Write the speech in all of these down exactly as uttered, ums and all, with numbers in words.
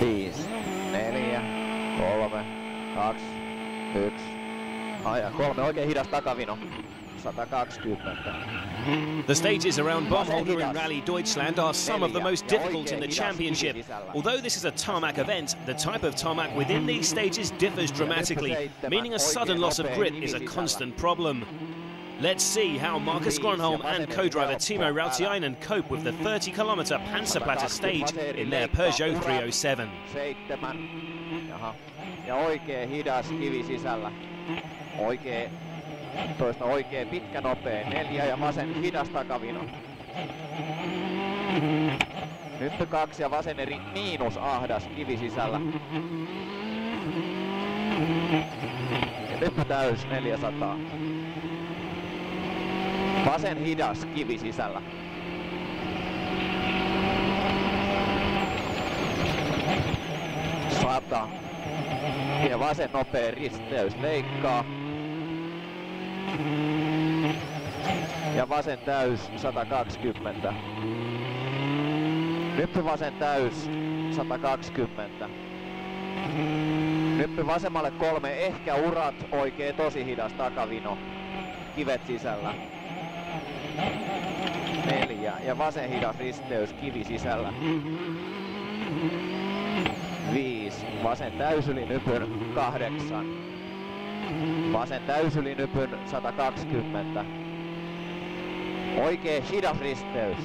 Viisi, neljä, kolme, kaksi, yksi. Ai ja kolme, oikein hidas takavino. sata kaksikymmentä. The stages around Baumholder in Rally Deutschland are some of the most difficult in the championship. Although this is a tarmac event, the type of tarmac within these stages differs dramatically, meaning a sudden loss of grip is a constant problem. Let's see how Marcus Gronholm and co-driver Timo Rautiainen cope with the thirty kilometer Panzerplatte stage in their Peugeot three oh seven. Seitsemän. Jaha. Ja oikein hidas kivi sisällä. Oikein toista oikein pitkä nopea. Neljä ja vasen hidas takavino. Nyt kaksi ja vasen eri miinus ahdas kivi sisällä. Ja nyt täys neljäsataa. Vasen hidas kivi sisällä. Sata. Ja vasen nopea risteys leikkaa. Ja vasen täys sata kaksikymmentä. Nyppy vasen täys sata kaksikymmentä. Nyppy vasemmalle kolme, ehkä urat, oikein tosi hidas takavino. Kivet sisällä. Neljä ja vasen hidas risteys kivi sisällä. Viisi, vasen täysyli nypyn kahdeksan. Vasen täysyli nypyn sata kaksikymmentä. Oikein hidas risteys.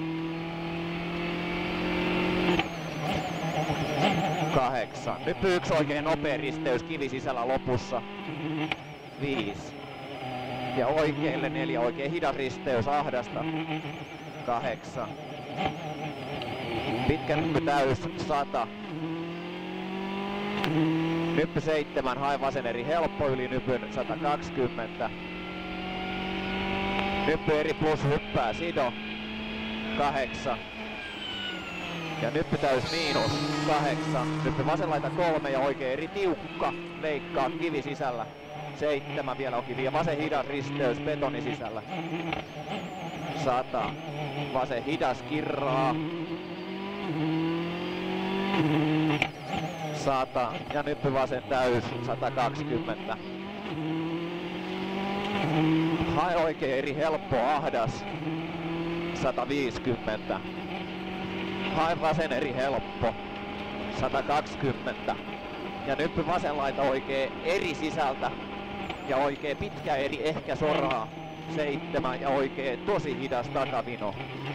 Kahdeksan. Nyppy yksi oikein nopea risteys kivi sisällä lopussa. Viisi. Ja oikeille neljä, oikein hidas risteys ahdasta. Kahdeksan. Pitkä nyppy täys, sata. Nyppy seitsemän, hae vasen eri helppo yli nypyn sata kaksikymmentä. Nyppy eri plus hyppää sido. Kahdeksan. Ja nyppy täys miinus. Kahdeksan. Nyppy vasen laita kolme ja oikein eri tiukka. Leikkaa kivi sisällä. Seitsemän vielä on kivi ja vasen hidas risteys betoni sisällä. Sata. Vasen hidas kirraa. Sata. Ja nyppy vasen täys sata kaksikymmentä. Hae oikein eri helppo ahdas. sata viisikymmentä. Hae vasen eri helppo. sata kaksikymmentä. Ja nyppy vasen laita oikein eri sisältä. Ja oikein pitkä eri ehkä soraa. Seitsemän ja oikein tosi hidas takavino.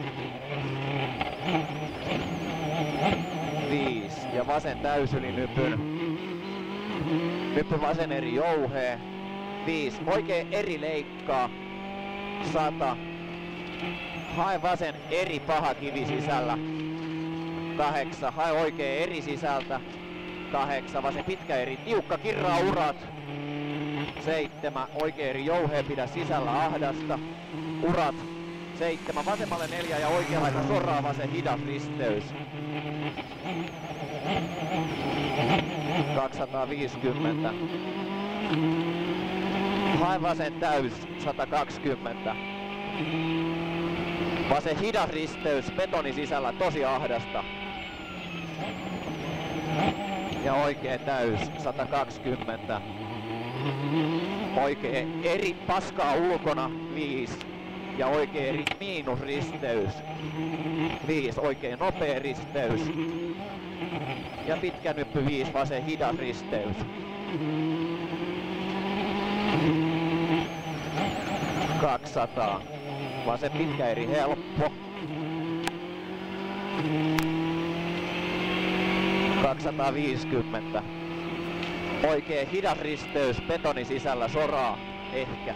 Viisi ja vasen täysyli nypyn. Nyppy vasen eri jouhee. Viisi. Oikein eri leikkaa. Sata. Hae vasen eri paha kivi sisällä. Kahdeksan. Hae oikein eri sisältä. Kahdeksan. Vasen pitkä eri tiukka kirraa urat. Seitsemän. Oikein eri jouhee pidä sisällä ahdasta. Urat. Seitsemän. Vasemmalle neljä ja oikein laita soraa vasen hidas risteys. kaksisataaviisikymmentä. Hae vasen täys sata kaksikymmentä. Vasen hidas risteys betoni sisällä tosi ahdasta. Ja oikein täys sata kaksikymmentä. Oikein eri paskaa ulkona viisi. Ja oikein eri miinus risteys. viisi. Oikein nopea risteys. Ja pitkä nyppy viisi. Vasen hidas risteys. kaksisataa. Vasen pitkä eri helppo. kaksisataaviisikymmentä. Oikein hidas risteys betoni sisällä soraa. Ehkä.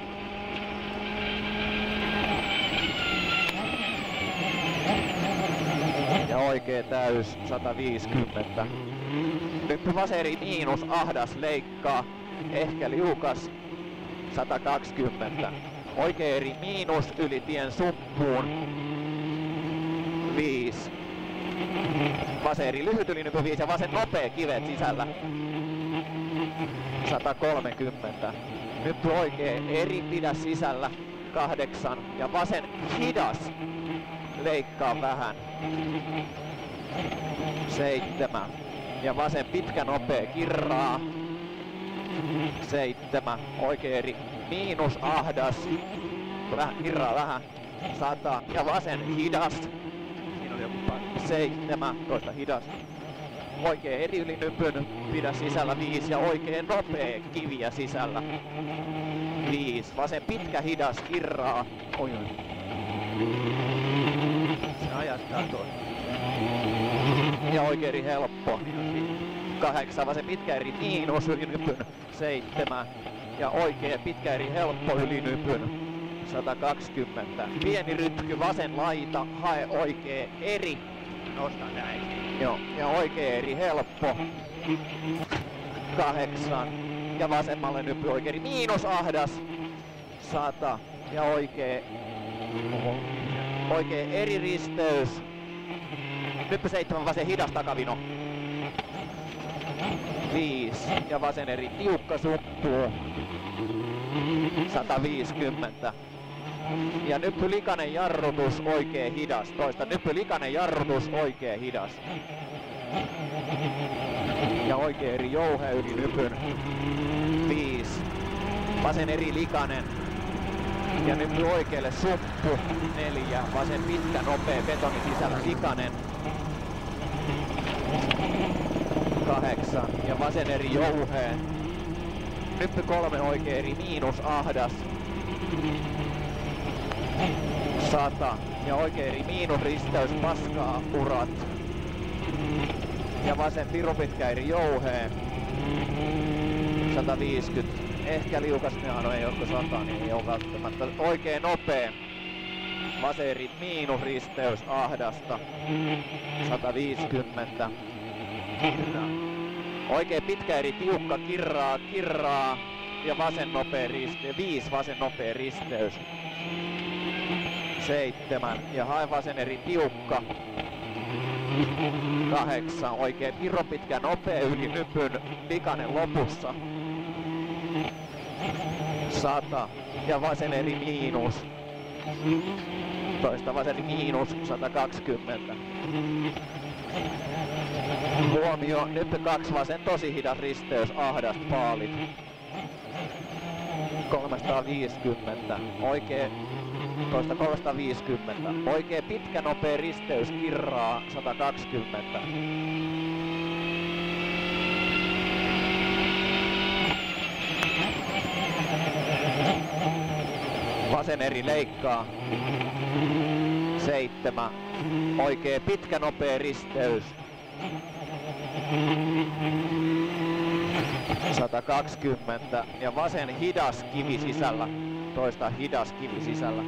Ja oikein täys sata viisikymmentä. Nyppy vaseri miinus ahdas leikkaa. Ehkä liukas sata kaksikymmentä. Oikein eri miinus yli tien suppuun. viisi. Vasen eri lyhyt yli nypy viisi ja vasen nopea kivet sisällä. sata kolmekymmentä. Nyppy oikein eri pidä sisällä. kahdeksan ja vasen hidas. Leikkaa vähän. seitsemän. Ja vasen pitkä nopea kirraa. Seitsemän, oikea eri miinus ahdas. Vähän kirraa vähän. Sata ja vasen hidas. Siinä oli joku paikka. Seitsemän, toista hidas. Oikea eri yli nypyn, pidä sisällä viisi ja oikein nopea kiviä sisällä. Viisi, vasen pitkä hidas kirraa. Oi oi. Se ajattaa tuon. Ja oikea eri helppo. Kahdeksan, vasen pitkä eri miinus yli nypyn. Seitsemän ja oikea pitkä eri helppo yli nypyn. sata kaksikymmentä. Pieni rytky, vasen laita, hae oikea eri. Nosta näin. Joo, ja oikea eri helppo. Kahdeksan. Ja vasemmalle nyppy oikea eri miinus ahdas. Sata. Ja oikea... Oikea eri risteys. Nyppy seitsemän, vasen hidas takavino. Viis. Ja vasen eri tiukka suppuu. sata viisikymmentä. Ja nyppy likainen jarrutus, oikee hidas. Toista, nyppy likainen jarrutus, oikee hidas. Ja oikee eri jouhe yli nypyn. Viis. Vasen eri likainen. Ja nyppy oikealle suppu. Neljä. Vasen pitkä, nopea, betoni sisällä likainen. Kahdeksan. Ja vasen eri jouheen. Nyppy kolme, oikee eri miinus ahdas. Sata. Ja oikea eri miinus risteys, paskaa, urat. Ja vasen piru pitkä eri jouheen. sata viisikymmentä. Ehkä liukas, no ei ole sata, niin ei ole välttämättä. Oikein nopea. Vasen eri miinus risteys, ahdasta. sata viisikymmentä. Oikein pitkä eri tiukka, kirraa, kirraa. Ja vasen nopea risteys. Viisi vasen nopea risteys. Seitsemän. Ja hae vasen eri tiukka. Kahdeksan. Oikein piro pitkä nopea yli nypyn. Likainen lopussa. Sata. Ja vasen eri miinus. Toista vasen eri miinus. sata kaksikymmentä. Huomio. Nyppy kaksi vasen tosi hidas risteys. Ahdast paalit. kolmesataaviisikymmentä. Oikee toista kolmesataaviisikymmentä. Oikee pitkä nopea risteys kirraa sata kaksikymmentä. Vasen eri leikkaa. Seitsemän. Oikee pitkä nopea risteys. sata kaksikymmentä ja vasen hidas kivi sisällä. Toista hidas kivi sisällä.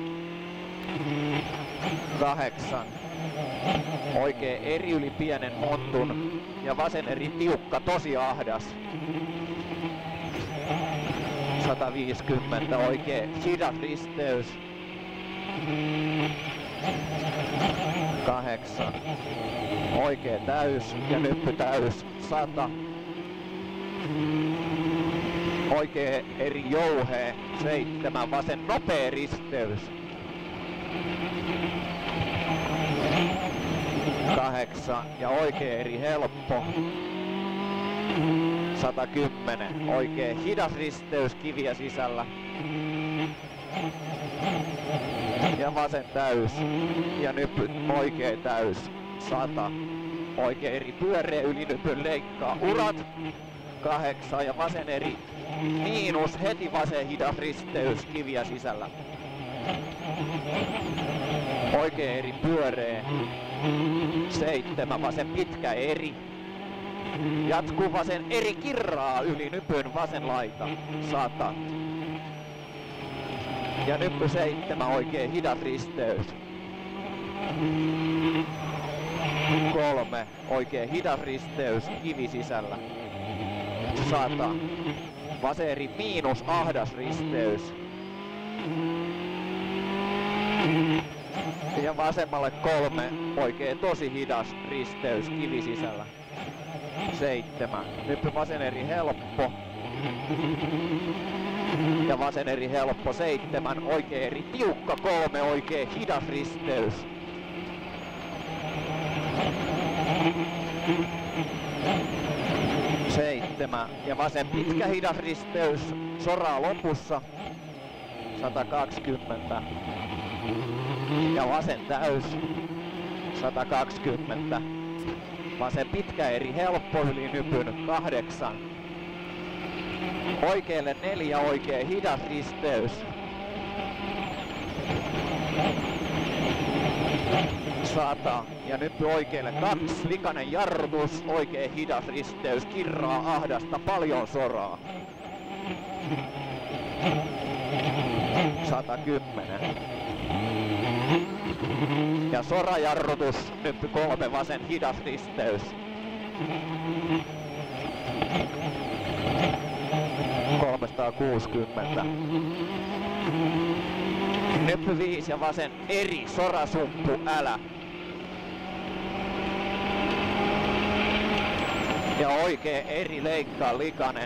Kahdeksan. Oikee eri yli pienen montun ja vasen eri tiukka, tosi ahdas. sata viisikymmentä. Oikee hidas risteys. Kahdeksan. Oikee täys ja nyppy täys. Sata. Oikee eri jouhee. Seitsemän. Vasen nopea risteys. Kahdeksan. Ja oikee eri helppo. sata kymmenen. Oikee hidas risteys kiviä sisällä. Ja vasen täys. Ja nyppy oikee täys. Sata. Oikee eri pyöreä yli nypyn leikkaa. Urat. Kahdeksan ja vasen eri miinus, heti vasen hidas risteys kiviä sisällä. Oikee eri pyöreä. Seitsemän vasen pitkä eri. Jatkuu vasen eri kirraa yli nypyn vasen laita. Sata. Ja nyppy seitsemän oikee hidas risteys. Kolme. Oikee hidas risteys kivi sisällä. Sata. Vasen eri miinus ahdas risteys. Ja vasemmalle kolme. Oikee tosi hidas risteys kivi sisällä. Seitsemän. Nyppy vasen eri helppo. Ja vasen eri helppo seitsemän. Oikee eri tiukka kolme. Oikee hidas risteys. seitsemän ja vasen pitkä hidas risteys, soraa lopussa, sata kaksikymmentä ja vasen täys, sata kaksikymmentä, vasen pitkä eri helppo yli nypyn, kahdeksan, oikealle neljä, oikea hidas risteys, sata ja nyppy oikealle kaksi, likainen jarrutus, oikea hidas risteys, kirraa ahdasta, paljon soraa. sata kymmenen. Ja sorajarrutus, nyppy kolme, vasen hidas risteys. kolmesataakuusikymmentä. Nyppy viisi ja vasen eri, sorasumppu, älä. Ja oikea eri leikkaa likainen.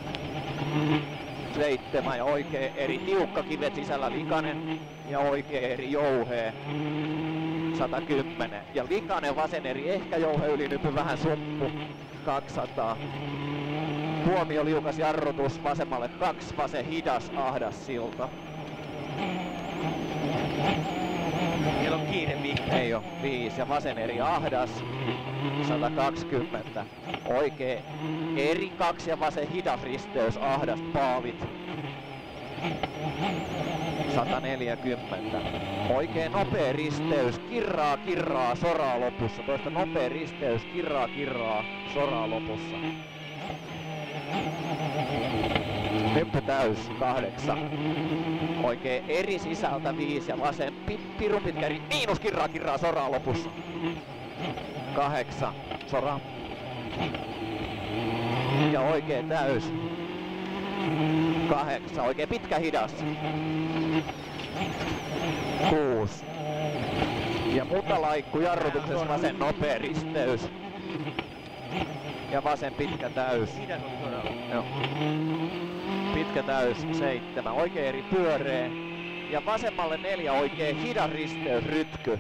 seitsemän ja oikea eri tiukka kivet sisällä likainen. Ja oikea eri jouhee. sata kymmenen. Ja likainen vasen eri ehkä jouhe yli nypy vähän sumppu. kaksisataa. Huomio liukas jarrutus vasemmalle kaksi, vasen hidas ahdas silta. Meillä on kiire Mikko. Ei oo, viisi ja vasen eri ahdas, sata kaksikymmentä. Oikee eri kaksi ja vasen hidas risteys, ahdas paavit, sata neljäkymmentä. Oikee nopea risteys, kirraa kirraa, soraa lopussa. Toista nopea risteys, kirraa kirraa, soraa lopussa. Nyppy täys, kahdeksan. Oikee eri sisältä viisi ja vasen pit, pirun pitkä eri, miinus kirraa kirraa, soraa lopussa. Kahdeksan, sora. Ja oikee täys. Kahdeksan, oikee pitkä hidas. Kuusi. Ja mutalaikku jarrutuksessa vasen nopea risteys. Ja vasen pitkä täys. Joo. Pitkä täys, seitsemän. Oikea eri pyöreä. Ja vasemmalle neljä, oikea hidas risteys, rytky.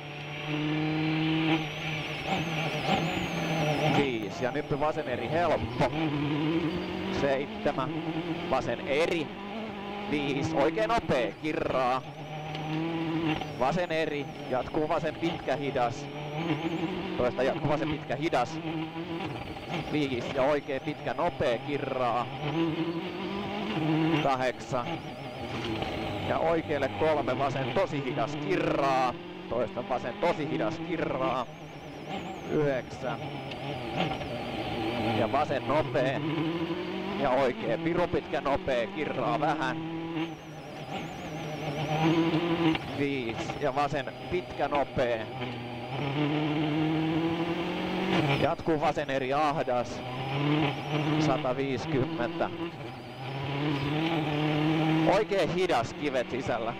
Viisi. Ja nyppy vasen eri helppo. Seitsemän. Vasen eri. Viisi. Oikea nopea, kirraa. Vasen eri. Jatkuu vasen pitkä hidas. Toista jatkuu vasen pitkä hidas. Viisi. Ja oikea pitkä nopea, kirraa. Kahdeksan. Ja oikealle kolme, vasen tosi hidas kirraa. Toista vasen tosi hidas kirraa. Yhdeksän. Ja vasen nopea. Ja oikea pirun pitkä nopea kirraa vähän. Viisi. Ja vasen pitkä nopea. Jatkuu vasen eri ahdas. sata viisikymmentä. Oikein hidas kivet sisällä.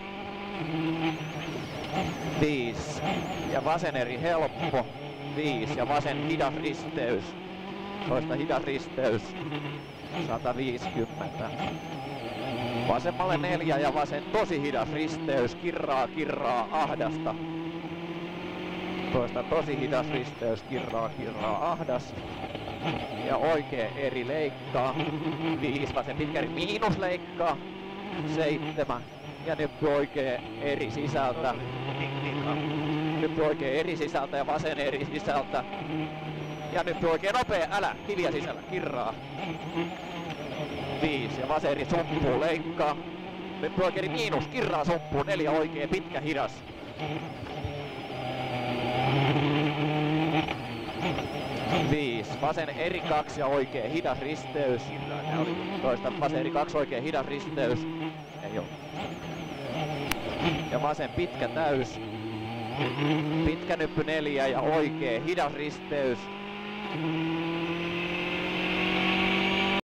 Viisi. Ja vasen eri helppo. Viisi. Ja vasen hidas risteys. Toista hidas risteys. sata viisikymmentä. Vasemmalle neljä ja vasen tosi hidas risteys. Kirraa, kirraa, ahdasta. Toista tosi hidas risteys. Kirraa, kirraa, ahdas. Ja oikea eri leikkaa. Viisi. Vasen pitkä eri miinus leikkaa. Seitsemän. Ja nyppy oikea eri sisältä. Nyppy oikea eri sisältä ja vasen eri sisältä. Ja nyppy oikea nopea, älä, kiviä sisällä, kirraa. Viisi ja vasen eri sumppu leikkaa. Nyppy oikea eri miinus, kirraa sumppuun, neljä oikea pitkä hidas. Viisi, vasen eri kaksi ja oikea hidas risteys. Toista vasen eri kaksi oikea hidas risteys. Ei oo. Ja vasen pitkä täys. Pitkä nyppy neljä ja oikea hidas risteys.